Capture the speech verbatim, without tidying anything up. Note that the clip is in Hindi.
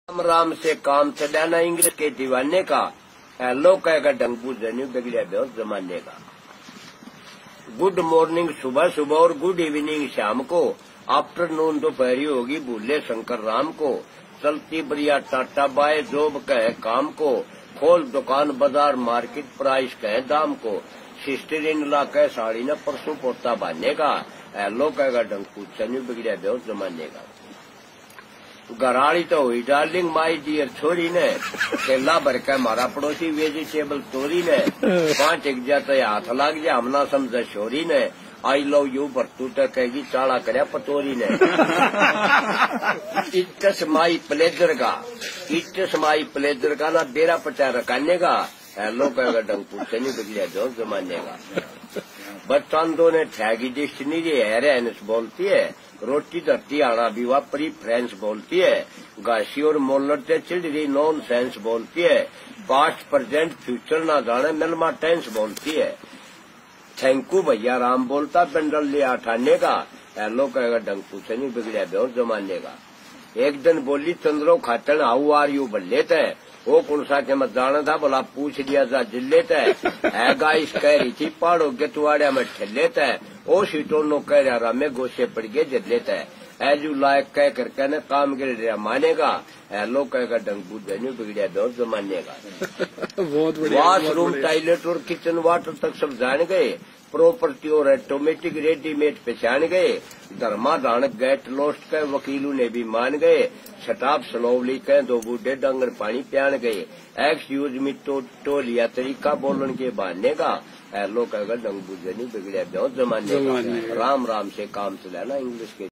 राम राम से काम चलाना इंग्लिश के दीवाने का, हेलो कहेगा डंकू जन्यू बिगड़िया बेहोश जमाने का। गुड मॉर्निंग सुबह सुबह और गुड इवनिंग शाम को, आफ्टरनून दोपहरी होगी भूले शंकर राम को। चलती बढ़िया टाटा बाय जॉब कहे काम को, खोल दुकान बाजार मार्केट प्राइस कहे दाम को। सिस्टर इन ला कहे साड़ी न परसों पोता बांधने का, हेलो कहेगा डंकू जन्यू बिगड़िया बेहोश जमाने का। गराड़ी तो हुई डार्लिंग माई डियर छोरी ने, केला भर के मारा पड़ोसी वेजिटेबल तोरी ने। पांच एक जाते हाथ लाग जा हमना समझे छोरी ने, आई लव यू भरतू तो कहेगी चाड़ा करे पतोरी ने। इट्स माई प्लेजर का, इट्स माई प्लेजर का ना डेरा पचा रखाने का, हेलो कहेगा डंकू सनी बिगड़िया जो जमाने का। बच्चांदो ने ठैगी डिक्शनरी है बोलती है, रोटी धरती आना भी वापरी फ्रेंच बोलती है। गाशी और मोलर से चिड़री नॉन सेंस बोलती है। पास्ट प्रेजेंट फ्यूचर ना जाने मिलमा टेंस बोलती है। थैंकू भैया राम बोलता बंडल ले अठाने का, हेलो कहेगा डंकू से नहीं बिगड़िया बेहोश जमाने का। एक दिन बोली चंद्रो खाचन हाउ आर यू बल्ले तय, वो कुणसा के मत जाना था बोला पूछ लिया जा जिले तय। है गाइस कह रही थी पहाड़ों के तुआड़िया में ठेले तय, ओ सीटों नो कह रहा में गोशे पड़ गए जिले तय। एजू लायक कह कर कहने काम गिर मानेगा, हेलो कहेगा डंकू जन्यू बिगड़िया बेहोश जमाने का। वॉशरूम टॉयलेट और किचन वाटर तक सब जान गए, प्रॉपर्टी और ऑटोमेटिक रेडीमेड पहचान गए। धर्मा दानक गेट लोस्ट के वकीलों ने भी मान गए, शटाब सलोवली के दो बूढ़े डंगर पानी प्यान गए। एक्स यूज में तो, तो लिया तरीका बोलन के बहाने का, हेलो कहेगा डंकू जन्यू बिगड़िया बेहोश जमाने का। राम राम से काम चलाना इंग्लिश के